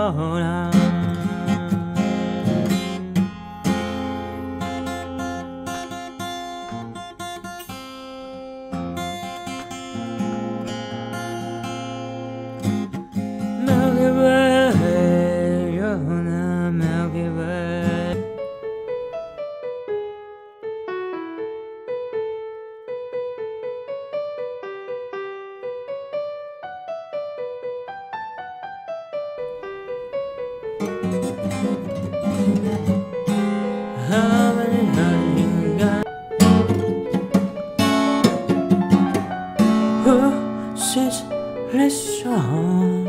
sola. Milky Way, you're the Milky Way. How many nights you got? Who says this song?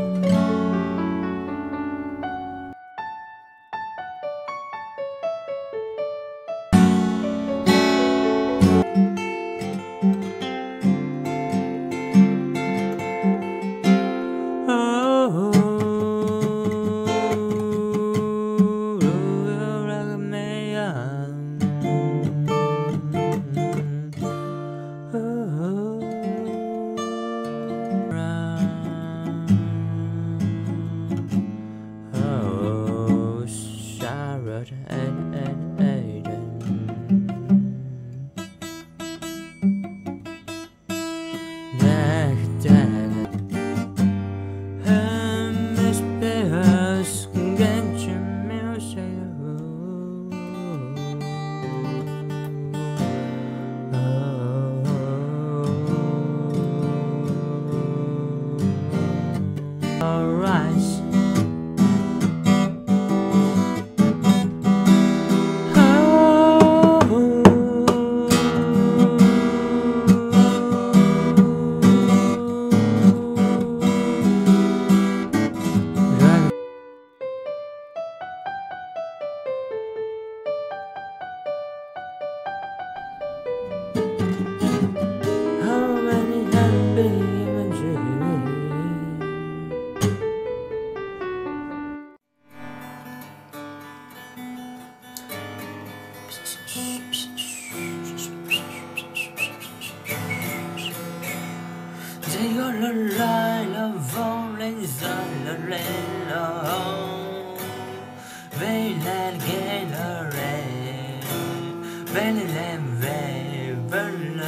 Take all the light of only sun the rain. Veilen gallery, veilen veilen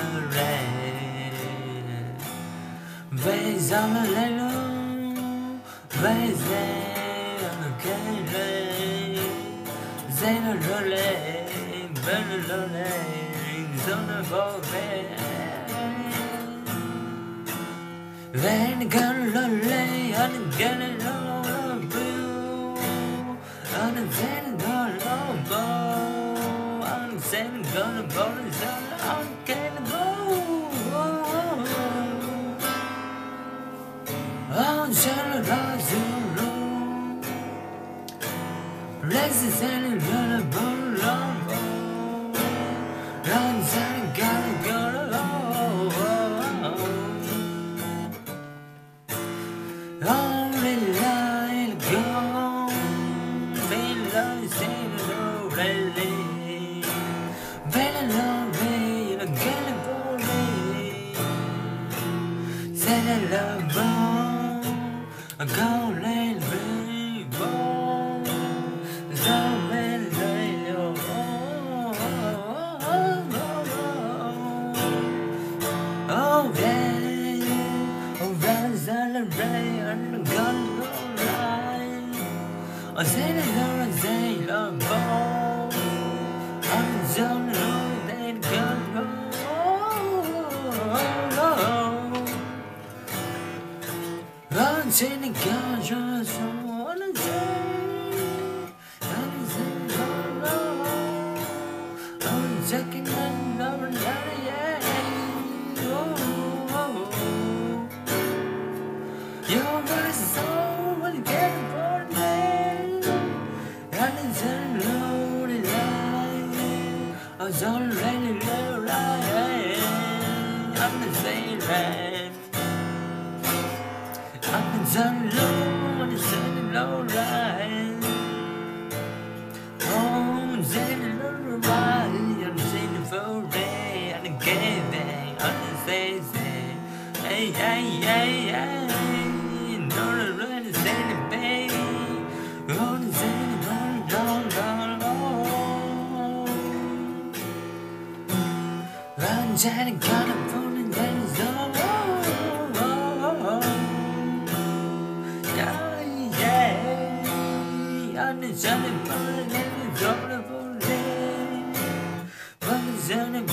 veis on the lane, veis on the gallery, zain on the lane, vein on the lane, on the boat. Then gonna lay on the gallery blue, on the zen gonna bow, on the zen gonna bow, the sun on can go. On the Zulu, let's zen gonna bow, on the zen gonna go. Only light gone, below zero rally, below me again a body, said a love a golden rainbow, so below. Oh yeah, oh that's the rain. I said I say love ball. I'm so low they can't go. I'm saying the girls just wanna say. I'm saying no. I'm checking and never yeah. Your voice is so well getting for me. I was already right. I'm the same man. I'm the sun low on the sun. 언제는 걸어보는 내는 어느 전에 보는 내는 걸어보네 어느 전에